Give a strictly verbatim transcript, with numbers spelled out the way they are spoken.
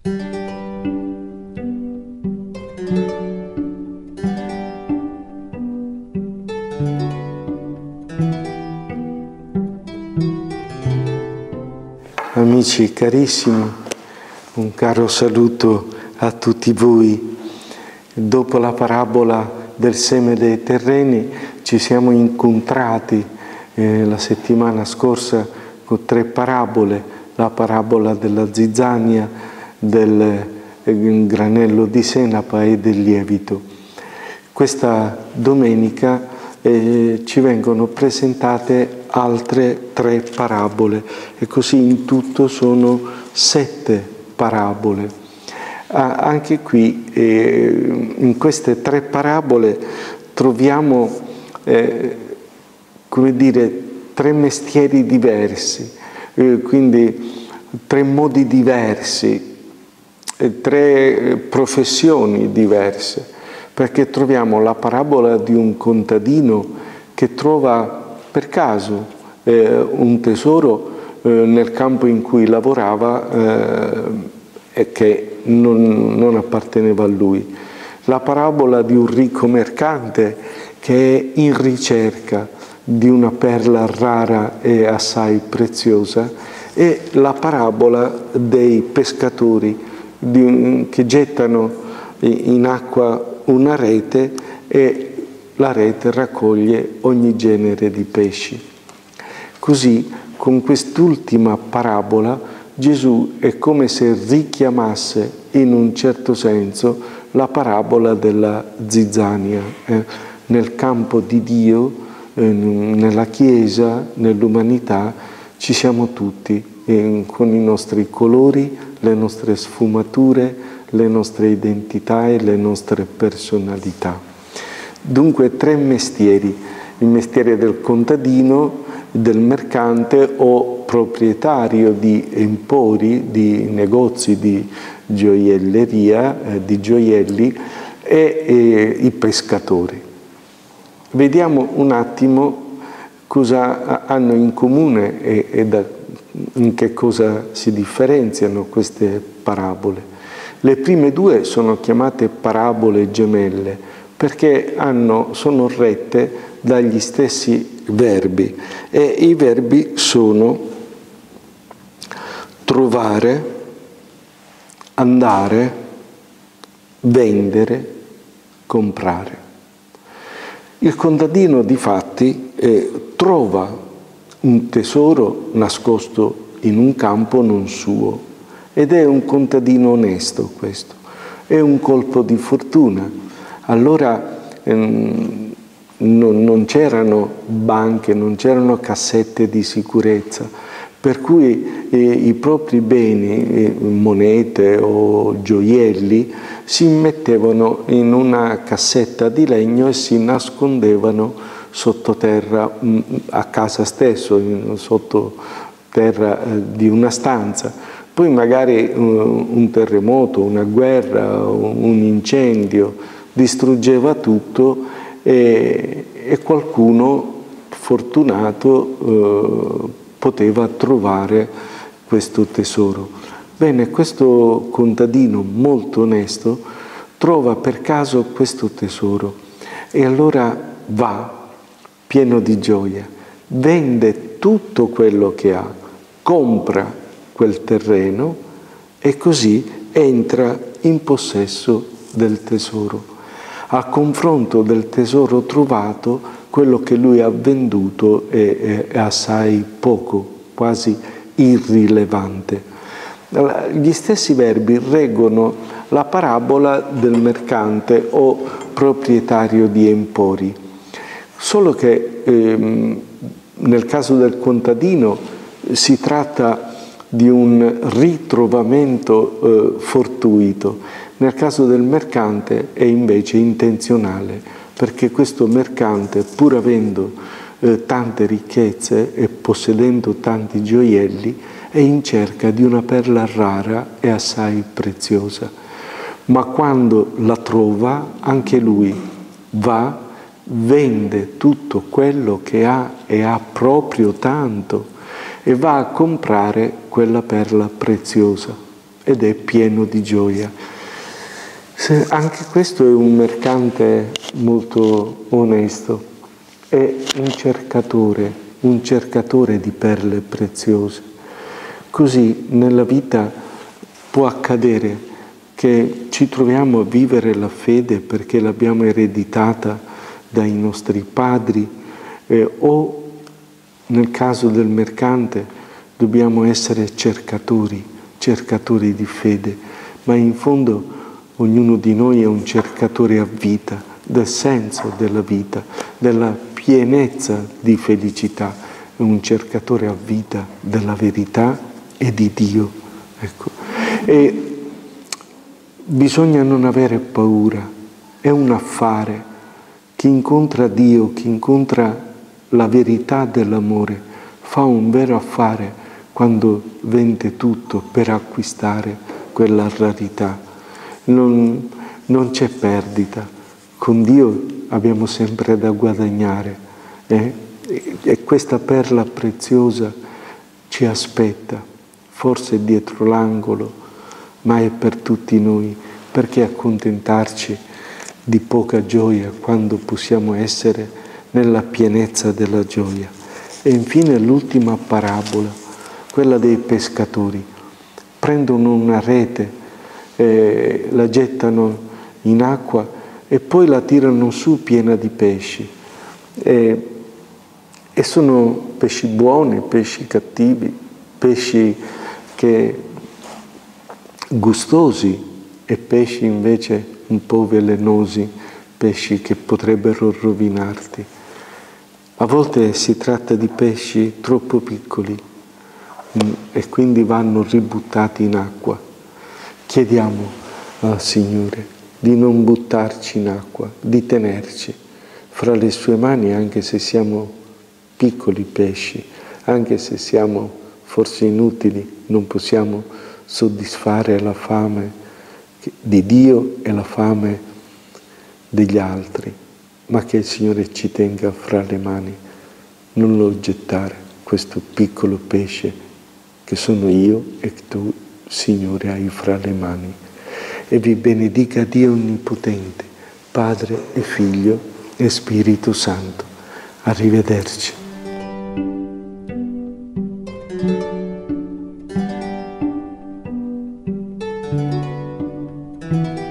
Amici carissimi, un caro saluto a tutti voi. Dopo la parabola del seme dei terreni ci siamo incontrati eh, la settimana scorsa con tre parabole: la parabola della zizzania, del eh, granello di senapa e del lievito. Questa domenica eh, ci vengono presentate altre tre parabole e così in tutto sono sette parabole. Ah, anche qui eh, in queste tre parabole troviamo eh, come dire tre mestieri diversi, eh, quindi tre modi diversi, eh, tre professioni diverse, perché troviamo la parabola di un contadino che trova per caso eh, un tesoro eh, nel campo in cui lavorava eh, e che non, non apparteneva a lui. La parabola di un ricco mercante che è in ricerca di una perla rara e assai preziosa, e la parabola dei pescatori di, che gettano in acqua una rete e la rete raccoglie ogni genere di pesci. Così, con quest'ultima parabola, Gesù è come se richiamasse in un certo senso la parabola della zizzania. Eh, nel campo di Dio, eh, nella Chiesa, nell'umanità, ci siamo tutti, eh, con i nostri colori, le nostre sfumature, le nostre identità e le nostre personalità. Dunque tre mestieri: il mestiere del contadino, del mercante o proprietario di empori, di negozi di gioielleria, eh, di gioielli, e eh, i pescatori. Vediamo un attimo cosa hanno in comune e, e da, in che cosa si differenziano queste parabole. Le prime due sono chiamate parabole gemelle perché hanno, sono rette dagli stessi verbi, e i verbi sono trovare, andare, vendere, comprare. Il contadino difatti eh, trova un tesoro nascosto in un campo non suo, ed è un contadino onesto questo, è un colpo di fortuna. Allora ehm, non, non c'erano banche, non c'erano cassette di sicurezza, per cui eh, i propri beni, eh, monete o gioielli, si mettevano in una cassetta di legno e si nascondevano sottoterra, mh, a casa stesso, in, sottoterra eh, di una stanza. Poi magari uh, un terremoto, una guerra, un incendio distruggeva tutto e, e qualcuno fortunato eh, poteva trovare questo tesoro. Bene, questo contadino molto onesto trova per caso questo tesoro e allora va pieno di gioia, vende tutto quello che ha, compra quel terreno e così entra in possesso del tesoro. A confronto del tesoro trovato, quello che lui ha venduto è, è assai poco, quasi irrilevante. Gli stessi verbi reggono la parabola del mercante o proprietario di empori, solo che ehm, nel caso del contadino si tratta di un ritrovamento eh, fortuito. Nel caso del mercante è invece intenzionale, perché questo mercante, pur avendo eh, tante ricchezze e possedendo tanti gioielli, è in cerca di una perla rara e assai preziosa. Ma quando la trova, anche lui va, vende tutto quello che ha, e ha proprio tanto, e va a comprare quella perla preziosa. ed è pieno di gioia. Se anche questo è un mercante molto onesto, è un cercatore, un cercatore di perle preziose. Così nella vita può accadere che ci troviamo a vivere la fede perché l'abbiamo ereditata dai nostri padri, eh, o nel caso del mercante dobbiamo essere cercatori, cercatori di fede, ma in fondo ognuno di noi è un cercatore a vita, del senso della vita, della pienezza di felicità, è un cercatore a vita della verità e di Dio. Ecco. E bisogna non avere paura, è un affare. Chi incontra Dio, chi incontra la verità dell'amore, fa un vero affare quando vende tutto per acquistare quella rarità. Non, non c'è perdita, con Dio abbiamo sempre da guadagnare, eh? E questa perla preziosa ci aspetta, forse dietro l'angolo, ma è per tutti noi. Perché accontentarci di poca gioia quando possiamo essere nella pienezza della gioia? E infine l'ultima parabola, quella dei pescatori. Prendono una rete, eh, la gettano in acqua e poi la tirano su piena di pesci. E, e sono pesci buoni, pesci cattivi, pesci che gustosi, e pesci invece un po' velenosi, pesci che potrebbero rovinarti. A volte si tratta di pesci troppo piccoli e quindi vanno ributtati in acqua. Chiediamo al Signore di non buttarci in acqua, di tenerci fra le sue mani, anche se siamo piccoli pesci, anche se siamo forse inutili, non possiamo soddisfare la fame di Dio e la fame degli altri, ma che il Signore ci tenga fra le mani, non lo gettare, questo piccolo pesce che sono io e che tu, Signore, hai fra le mani. E vi benedica Dio Onnipotente, Padre e Figlio e Spirito Santo. Arrivederci. Thank you.